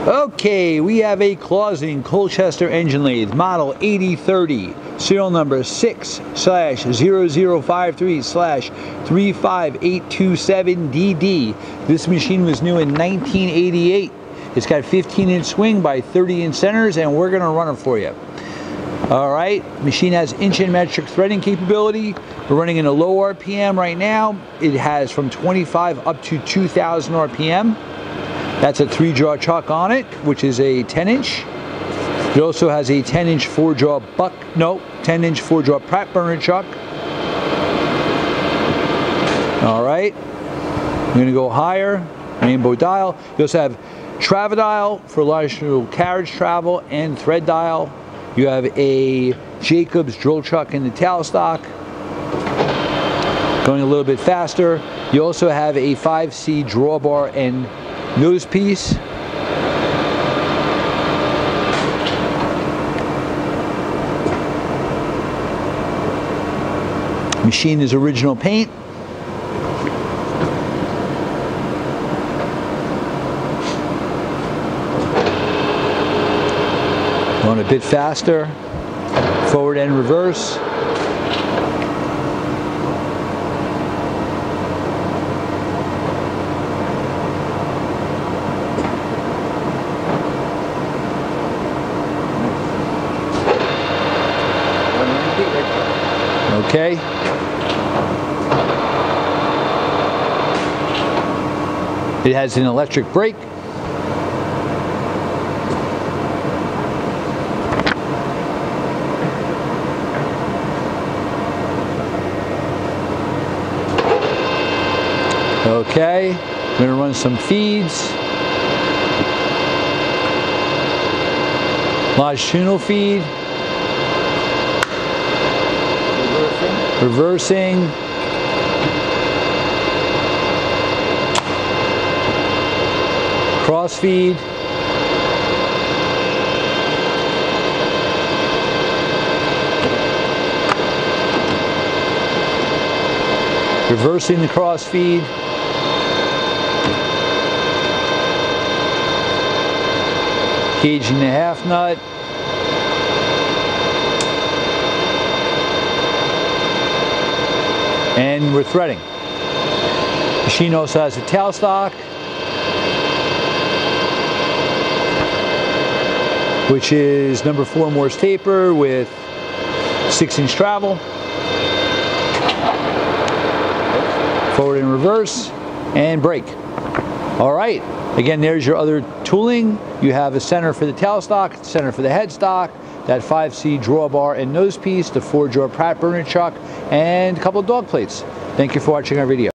Okay, we have a Clausen Colchester engine lathe, model 8030, serial number 6/0053/35827DD. This machine was new in 1988. It's got 15-inch swing by 30-inch centers, and we're going to run it for you. Alright, machine has inch and metric threading capability. We're running in a low RPM right now. It has from 25 up to 2000 RPM. That's a 3-jaw chuck on it, which is a 10-inch. It also has a 10-inch 4-jaw 10-inch 4-jaw Pratt burner chuck. Alright, I'm going to go higher, rainbow dial. You also have Travadial for longitudinal carriage travel and thread dial. You have a Jacobs drill chuck in the tailstock, going a little bit faster. You also have a 5C drawbar and nose piece. Machine is original paint. Going a bit faster, forward and reverse. Okay. It has an electric brake. Okay, I'm going to run some feeds. Longitudinal feed. Reversing. Cross feed. Reversing the cross feed. Caging the half nut. And we're threading. Machine also has a tailstock, which is number 4 Morse taper with 6-inch travel. Forward and reverse, and brake. Alright, again, there's your other tooling. You have a center for the tailstock, center for the headstock, that 5C drawbar and nose piece, the 4-jaw Pratt burner chuck, and a couple of dog plates. Thank you for watching our video.